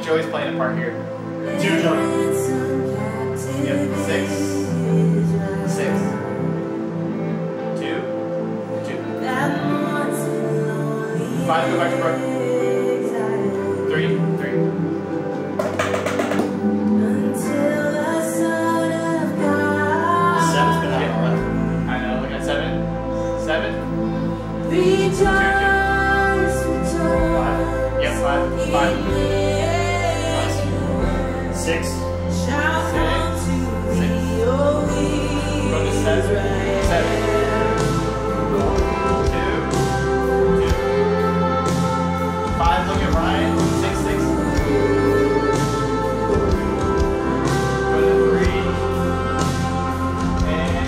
Joey's playing a part here. 2, Joey. Yep, 6. 6. 2. 2. 5, go back to Brooke. 3. 3. 7's been out all right. I know, look at 7. 7. 2, 2. Yep, 5. 5. 6. 6. 6. Go to 7. 7. 2. 2. 5, look at Ryan. 6. 6. Go to 3. And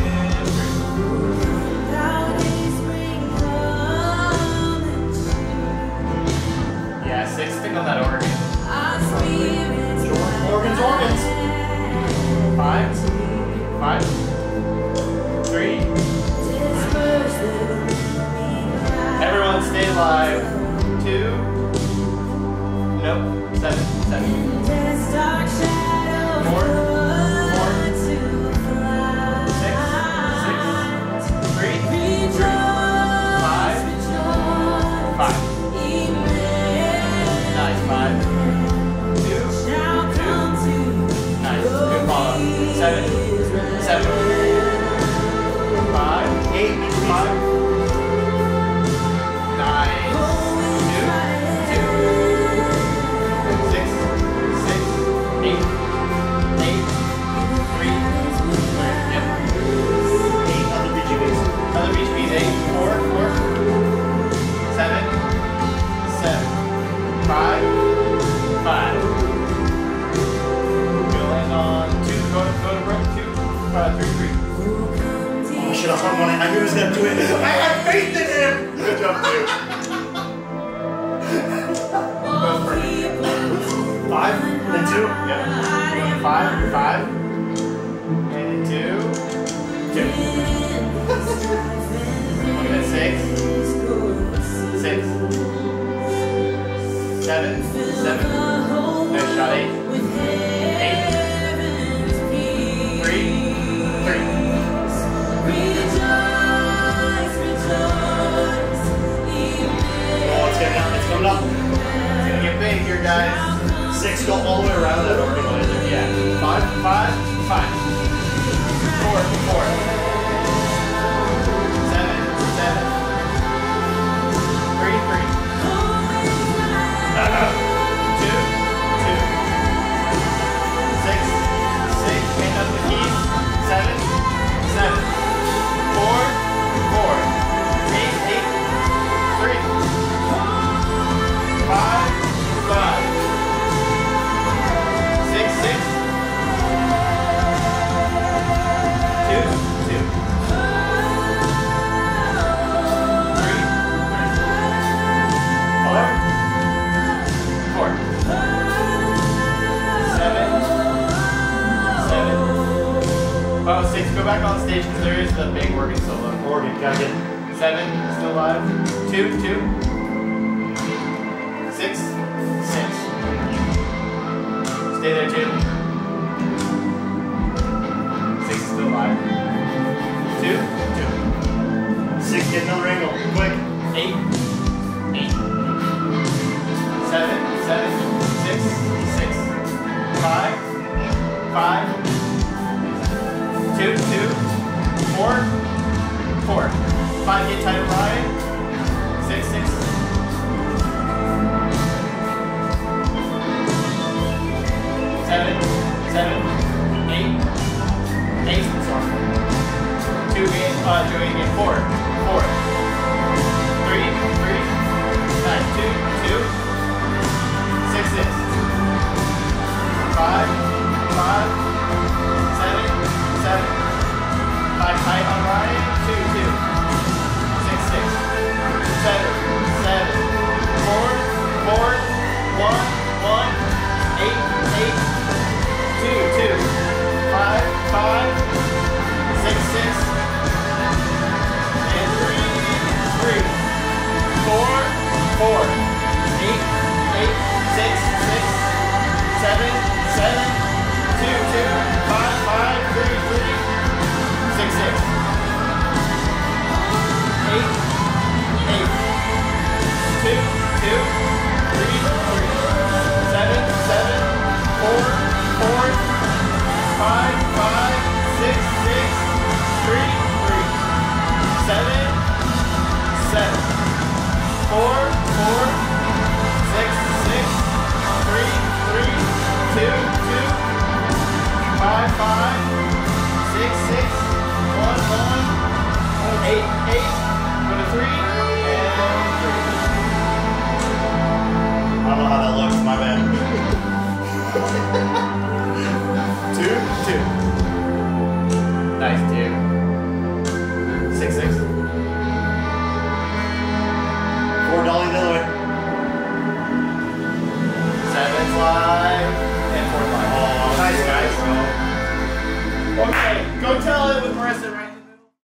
3. Yeah, 6. Stick on that organ. Organs. 5. 5. 3. Everyone stay alive. 2. Nope. 7. 7. 4. 4. 6. 6. 3. 3. 5. 5. Nice. 5. 2. 2. Nice. Good follow. 7. 7. 5. 8. 5. Nice. 2. 2. 6. 6. 8. 8. 3. 3. Yep. 8 other BGBs. Other BGBs. 8. 4. 4. 7. 7. 5. 5. We'll land on 2. Go to Brooke. 2. 3. 3. Oh, I should have hung on it. I knew he was going to do it. I had faith in him. Good job, too. 5 and 2. Yep. 5. 5. And 2. 2. Look at 6. 6. 7. 7. Nice shot. 8. 8. 3. 3. Oh, it's getting up. It's coming up. It's gonna get big here, guys. 6, go all the way around that organ. Yeah. 5. 5. 5. 4. 4. 7. 7. 3. 3. 2. 2. 6. 6. Hand up the keys. 7. 7. 4. 4. 8. 8. 3. 5. 5. 6. 6. 2. 2. 3. 4. 4. 7. 7. Oh, 6. Go back on stage because there is the big organ solo. Organ, gotta get it. 7. Still alive. 2. 2. 6. 6. Stay there, too. 6 is still alive. 2. 2. 6, get another angle. Quick. 8. 8. 7. 7. 6. 6. 5. 5. 2. 2. 4. 4. 5. Get tight and Ryan. 6. 6. 7. 7. 8. 8. Sorry. 2 again. Joey again. 4. 4. 3. 3. Nice. 2. 2. 6. 6. 5. 5. 7. 7. 5 tight on Ryan. 2. 2. 6. 6. 7. 7. 4. 4. 1. 1. 8. 8. 2. 2. 5. 5. 6. 6. And 2, 2. Nice, 2. 6, 6. 4 dolly the other way. 7 slide. And 4 slide. Oh, Nice, guys. bro. Okay, go tell it with Marissa right now.